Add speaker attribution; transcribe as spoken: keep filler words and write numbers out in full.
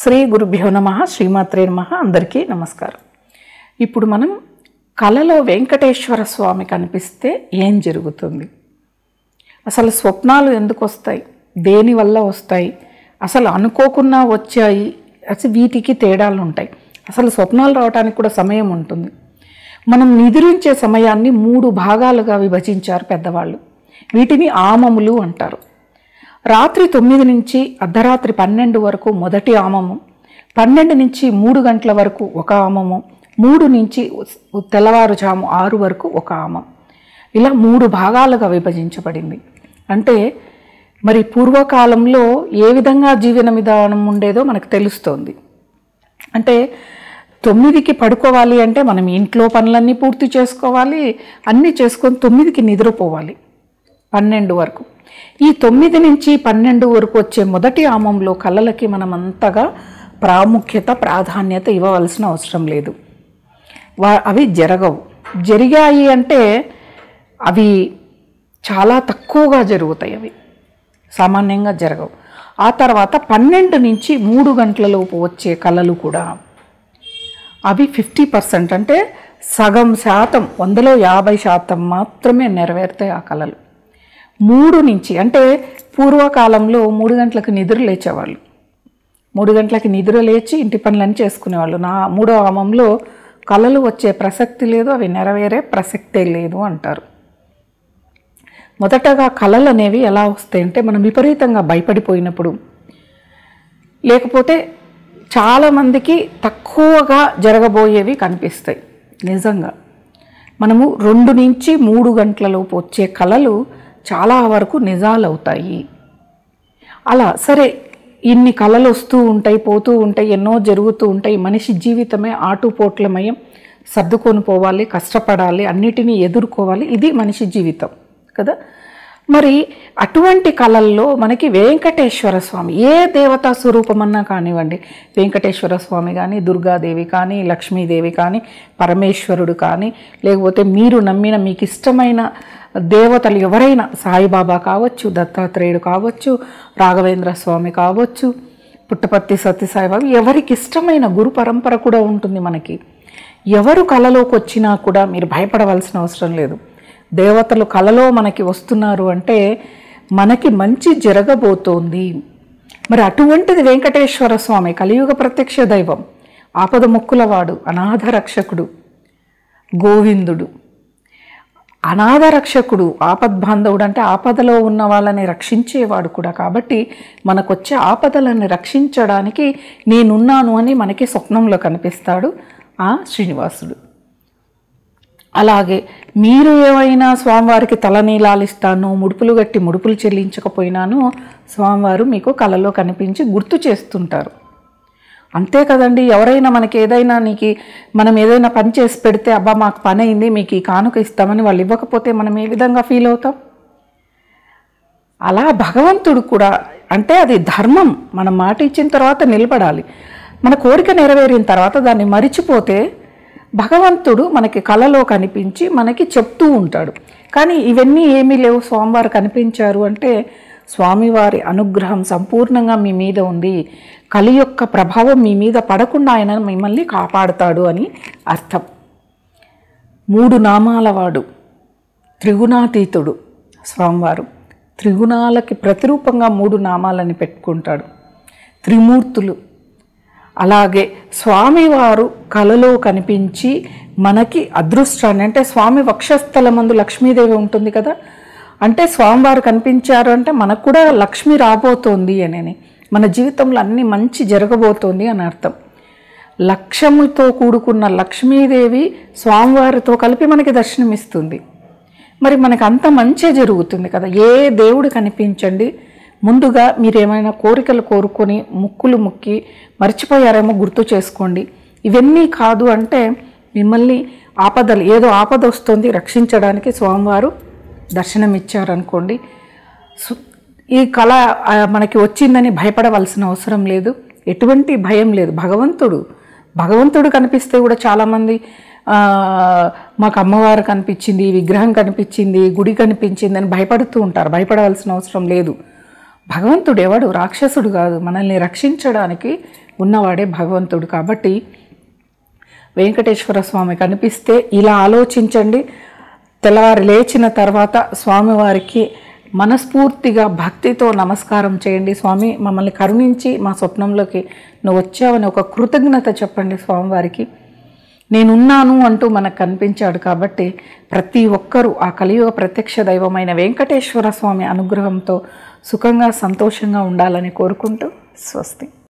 Speaker 1: శ్రీ గురుభ్యో నమః శ్రీమాత్రే నమః. అందరికీ నమస్కారం. ఇప్పుడు మనం కలలో వెంకటేశ్వర స్వామి కనిపిస్తే ఏం జరుగుతుంది, అసలు స్వప్నాలు ఎందుకు వస్తాయి, దేనివల్ల వస్తాయి, అసలు అనుకోకుండా వచ్చాయి, అసలు వీటికి తేడాలు ఉంటాయి. అసలు స్వప్నాలు రావడానికి కూడా సమయం ఉంటుంది. మనం నిద్రించే సమయాన్ని మూడు భాగాలుగా విభజించారు పెద్దవాళ్ళు. వీటిని ఆమములు అంటారు. రాత్రి తొమ్మిది నుంచి అర్ధరాత్రి పన్నెండు వరకు మొదటి ఆమము, పన్నెండు నుంచి మూడు గంటల వరకు ఒక ఆమము, మూడు నుంచి తెల్లవారుజాము ఆరు వరకు ఒక ఆమం. ఇలా మూడు భాగాలుగా విభజించబడింది. అంటే మరి పూర్వకాలంలో ఏ విధంగా జీవన విధానం ఉండేదో మనకు తెలుస్తోంది. అంటే తొమ్మిదికి పడుకోవాలి అంటే మనం ఇంట్లో పనులన్నీ పూర్తి చేసుకోవాలి, అన్నీ చేసుకొని తొమ్మిదికి నిద్రపోవాలి పన్నెండు వరకు. ఈ తొమ్మిది నుంచి పన్నెండు వరకు వచ్చే మొదటి ఆమంలో కళలకి మనం అంతగా ప్రాముఖ్యత ప్రాధాన్యత ఇవ్వవలసిన అవసరం లేదు. వా అవి జరగవు. జరిగాయి అంటే అవి చాలా తక్కువగా జరుగుతాయి, అవి సామాన్యంగా జరగవు. ఆ తర్వాత పన్నెండు నుంచి మూడు గంటలలోపు వచ్చే కళలు కూడా అవి ఫిఫ్టీ పర్సెంట్ అంటే సగం శాతం, వందలో యాభై శాతం మాత్రమే నెరవేరుతాయి ఆ కళలు. మూడు నుంచి అంటే పూర్వకాలంలో మూడు గంటలకు నిద్ర లేచేవాళ్ళు. మూడు గంటలకి నిద్ర లేచి ఇంటి పనులన్నీ చేసుకునేవాళ్ళు. నా మూడో ఆమంలో కళలు వచ్చే ప్రసక్తి లేదు, అవి నెరవేరే ప్రసక్తే లేదు అంటారు. మొదటగా కళలు అనేవి ఎలా వస్తాయంటే మనం విపరీతంగా భయపడిపోయినప్పుడు, లేకపోతే చాలామందికి తక్కువగా జరగబోయేవి కనిపిస్తాయి. నిజంగా మనము రెండు నుంచి మూడు గంటలలోపు వచ్చే కళలు చాలా వరకు నిజాలు అవుతాయి. అలా సరే, ఇన్ని కళలు వస్తూ ఉంటాయి, పోతూ ఉంటాయి, ఎన్నో జరుగుతూ ఉంటాయి. మనిషి జీవితమే ఆటుపోట్లమయం, సర్దుకొని పోవాలి, కష్టపడాలి, అన్నిటినీ ఎదుర్కోవాలి. ఇది మనిషి జీవితం కదా. మరి అటువంటి కళల్లో మనకి వెంకటేశ్వర స్వామి, ఏ దేవతా స్వరూపమన్నా కానివ్వండి, వెంకటేశ్వర స్వామి కానీ, దుర్గాదేవి కానీ, లక్ష్మీదేవి కానీ, పరమేశ్వరుడు కానీ, లేకపోతే మీరు నమ్మిన మీకు ఇష్టమైన దేవతలు ఎవరైనా, సాయిబాబా కావచ్చు, దత్తాత్రేయుడు కావచ్చు, రాఘవేంద్ర స్వామి కావచ్చు, పుట్టపర్తి సత్యసాయిబాబా, ఎవరికి ఇష్టమైన గురు పరంపర కూడా ఉంటుంది మనకి. ఎవరు కళలోకి వచ్చినా కూడా మీరు భయపడవలసిన అవసరం లేదు. దేవతలు కళలో మనకి వస్తున్నారు అంటే మనకి మంచి జరగబోతోంది. మరి అటువంటిది వెంకటేశ్వర స్వామి, కలియుగ ప్రత్యక్ష దైవం, ఆపద మొక్కులవాడు, అనాథ రక్షకుడు, గోవిందుడు. అనాథ రక్షకుడు, ఆపద్బాంధవుడు అంటే ఆపదలో ఉన్న వాళ్ళని రక్షించేవాడు కూడా. కాబట్టి మనకొచ్చే ఆపదలను రక్షించడానికి నేనున్నాను అని మనకి స్వప్నంలో కనిపిస్తాడు ఆ శ్రీనివాసుడు. అలాగే మీరు ఏమైనా స్వామివారికి తలనీలాలు ఇస్తాను, ముడుపులు గట్టి ముడుపులు చెల్లించకపోయినాను, స్వామివారు మీకు కళలో కనిపించి గుర్తు చేస్తుంటారు. అంతే కదండి. ఎవరైనా మనకి ఏదైనా నీకు మనం ఏదైనా పని చేసి పెడితే, అబ్బా మాకు పని అయింది, మీకు ఈ కానుక ఇస్తామని వాళ్ళు ఇవ్వకపోతే మనం ఏ విధంగా ఫీల్ అవుతాం? అలా భగవంతుడు కూడా, అంటే అది ధర్మం. మనం మాట ఇచ్చిన తర్వాత నిలబడాలి. మన కోరిక నెరవేరిన తర్వాత దాన్ని మరిచిపోతే భగవంతుడు మనకి కళలో కనిపించి మనకి చెప్తూ ఉంటాడు. కానీ ఇవన్నీ ఏమీ లేవు, స్వామివారు కనిపించారు అంటే స్వామివారి అనుగ్రహం సంపూర్ణంగా మీ మీద ఉంది, కలి యొక్క ప్రభావం మీ మీద పడకుండా ఆయన మిమ్మల్ని కాపాడుతాడు అని అర్థం. మూడు నామాల వాడు, త్రిగుణాతీతుడు స్వామివారు. త్రిగుణాలకి ప్రతిరూపంగా మూడు నామాలని పెట్టుకుంటాడు. త్రిమూర్తులు. అలాగే స్వామివారు కళలో కనిపించి మనకి అదృష్టాన్ని, అంటే స్వామి వక్షస్థలమందు లక్ష్మీదేవి ఉంటుంది కదా, అంటే స్వామివారు కనిపించారు అంటే మనకు కూడా లక్ష్మి రాబోతోంది అని, మన జీవితంలో అన్ని మంచి జరగబోతోంది అని అర్థం. లక్ష్యముతో కూడుకున్న లక్ష్మీదేవి స్వామివారితో కలిపి మనకి దర్శనమిస్తుంది. మరి మనకు అంత మంచి జరుగుతుంది కదా. ఏ దేవుడు కనిపించండి, ముందుగా మీరు ఏమైనా కోరికలు కోరుకొని ముక్కులు ముక్కి మర్చిపోయారేమో గుర్తు చేసుకోండి. ఇవన్నీ కాదు అంటే మిమ్మల్ని ఆపదలు, ఏదో ఆపద వస్తుంది రక్షించడానికి స్వామివారు దర్శనం ఇచ్చారనుకోండి, ఈ కళ మనకి వచ్చిందని భయపడవలసిన అవసరం లేదు. ఎటువంటి భయం లేదు. భగవంతుడు భగవంతుడు కనిపిస్తే కూడా చాలామంది మాకు అమ్మవారు కనిపించింది, విగ్రహం కనిపించింది, గుడి కనిపించింది అని భయపడుతూ ఉంటారు. భయపడవలసిన అవసరం లేదు. భగవంతుడు ఎవడు? రాక్షసుడు కాదు. మనల్ని రక్షించడానికి ఉన్నవాడే భగవంతుడు. కాబట్టి వెంకటేశ్వర స్వామి కనిపిస్తే ఇలా ఆలోచించండి. తెల్లవారి లేచిన తర్వాత స్వామివారికి మనస్ఫూర్తిగా భక్తితో నమస్కారం చేయండి. స్వామి మమ్మల్ని కరుణించి మా స్వప్నంలోకి నువ్వు వచ్చావని ఒక కృతజ్ఞత చెప్పండి స్వామివారికి. నేనున్నాను అంటూ మనకు కనిపించాడు. కాబట్టి ప్రతి ఒక్కరూ ఆ కలియుగ ప్రత్యక్ష దైవమైన వెంకటేశ్వర స్వామి అనుగ్రహంతో సుఖంగా సంతోషంగా ఉండాలని కోరుకుంటూ స్వస్తి.